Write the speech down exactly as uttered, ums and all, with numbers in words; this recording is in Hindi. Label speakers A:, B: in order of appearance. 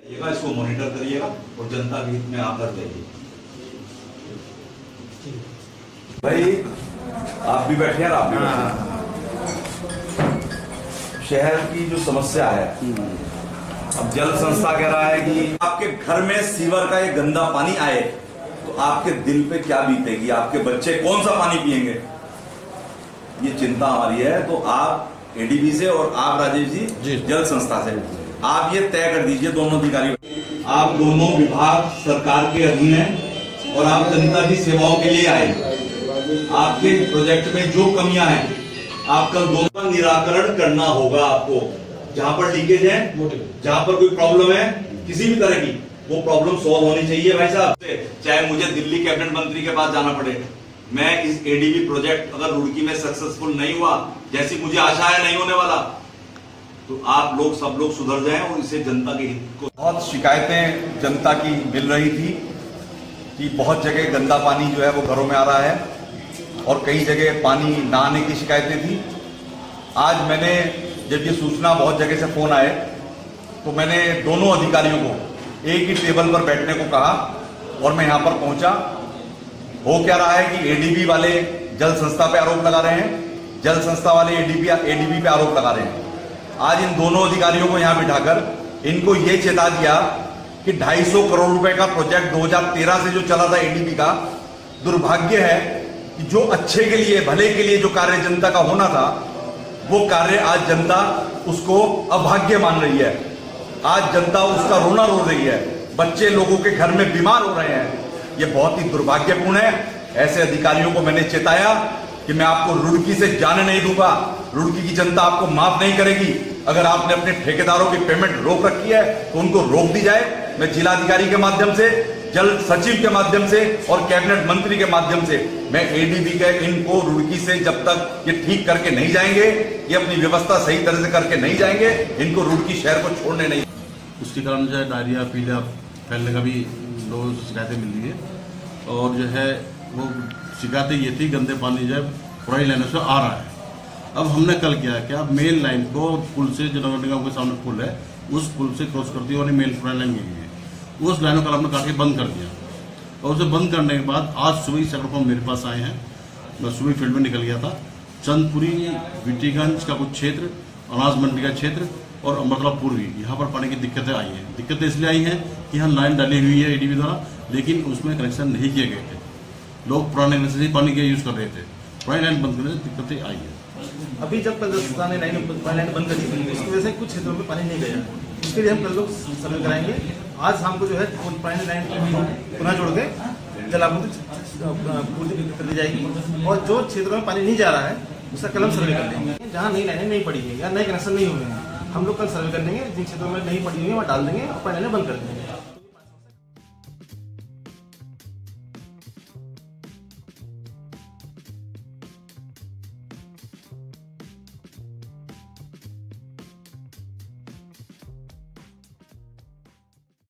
A: इसको मॉनिटर करिएगा और जनता के हित में आकर देंगे। भाई आप भी बैठे हैं, आप भी बैठे। शहर की जो समस्या है, अब जल संस्था कह रहा है कि आपके घर में सीवर का ये गंदा पानी आए तो आपके दिल पे क्या बीतेगी, आपके बच्चे कौन सा पानी पिएंगे, ये चिंता हमारी है। तो आप एडीबी से और आप राजेश जी, जी जल संस्था से आप ये तय कर दीजिए, दोनों अधिकारी, आप दोनों विभाग सरकार के अधीन है और आप जनता की सेवाओं के लिए आए। आपके प्रोजेक्ट में जो कमियां हैं आप कल दोनों का निराकरण करना होगा। आपको जहां पर लीकेज है, जहां पर कोई प्रॉब्लम है किसी भी तरह की, वो प्रॉब्लम सॉल्व होनी चाहिए भाई साहब। चाहे मुझे दिल्ली कैबिनेट मंत्री के पास जाना पड़े, मैं इस एडीबी प्रोजेक्ट अगर रुड़की में सक्सेसफुल नहीं हुआ, जैसी मुझे आशा है नहीं होने वाला, तो आप लोग सब लोग सुधर जाएं और इसे जनता के हित को। बहुत शिकायतें जनता की मिल रही थी कि बहुत जगह गंदा पानी जो है वो घरों में आ रहा है और कई जगह पानी ना आने की शिकायतें थी। आज मैंने जब ये सूचना, बहुत जगह से फोन आए, तो मैंने दोनों अधिकारियों को एक ही टेबल पर बैठने को कहा और मैं यहां पर पहुंचा। हो क्या रहा है कि एडीबी वाले जल संस्था पे आरोप लगा रहे हैं, जल संस्था वाले एडीबी एडीबी पे आरोप लगा रहे हैं। आज इन दोनों अधिकारियों को यहां बिठाकर इनको ये चेता दिया कि ढाई सौ करोड़ रुपए का प्रोजेक्ट दो हज़ार तेरह से जो चला था एडीबी का, दुर्भाग्य है कि जो अच्छे के लिए, भले के लिए जो कार्य जनता का होना था, वो कार्य आज जनता उसको अभाग्य मान रही है। आज जनता उसका रोना रो रही है, बच्चे लोगों के घर में बीमार हो रहे हैं। ये बहुत ही दुर्भाग्यपूर्ण है। ऐसे अधिकारियों को मैंने चेताया कि मैं आपको रुड़की से जाने नहीं दूंगा, रुड़की की जनता आपको माफ नहीं करेगी। अगर आपने अपने ठेकेदारों की पेमेंट रोक रखी है तो उनको रोक दी जाए। मैं जिलाधिकारी के माध्यम से, जल सचिव के माध्यम से और कैबिनेट मंत्री के माध्यम से मैं एडीबी के इनको रुड़की से जब तक ये ठीक करके नहीं जाएंगे, ये अपनी व्यवस्था सही तरह से करके नहीं जाएंगे, इनको रुड़की शहर को छोड़ने नहीं।
B: उसके कारण जो है डायरिया, पीलिया फैलने का भी लोगों से शिकायतें मिल रही है। और जो है वो शिकायतें ये थी, गंदे पानी जो है पुरानी लाइनों से आ रहा है। अब हमने कल किया है क्या, मेन लाइन को पुल से, जो नगर निगम के सामने पुल है, उस पुल से क्रॉस करती हुई मेन पुरानी लाइन गई है, उस लाइनों का हमने काट के बंद कर दिया। और उसे बंद करने के बाद आज सुबह सेक्टर फॉर्म मेरे पास आए हैं, मैं सुबह फील्ड में निकल गया था। चंदपुरी, विटीगंज का कुछ क्षेत्र, अनाज मंडी का क्षेत्र और अमृतला पूर्वी, यहाँ पर पानी की दिक्कतें आई हैं। दिक्कतें इसलिए आई हैं कि यहाँ लाइन डाली हुई है एडीबी द्वारा, लेकिन उसमें कनेक्शन नहीं किए गए थे। लोग पुराने कनेक्शन से पानी के यूज कर रहे थे, पुरानी लाइन बंद करने से दिक्कतें आई है।
C: अभी जब प्रशासन ने लाइन लाइन बंद कर दी, उसकी वजह से कुछ क्षेत्रों में पानी नहीं गया। उसके लिए हम कल लोग सर्वे कराएंगे। आज शाम को जो है पुरानी लाइन पुनः जोड़ के जलापूर्ति पूर्ति कर दी जाएगी और जो क्षेत्रों में पानी नहीं जा रहा है उसका कल हम सर्वे कर देंगे। जहाँ नई लाइनें नहीं पड़ी है या नए कनेक्शन नहीं हुए हैं, हम लोग कल सर्वे कर देंगे। जिन क्षेत्रों में नहीं पड़ी हुई है वहाँ डाल देंगे और पानी लाइनें बंद कर देंगे।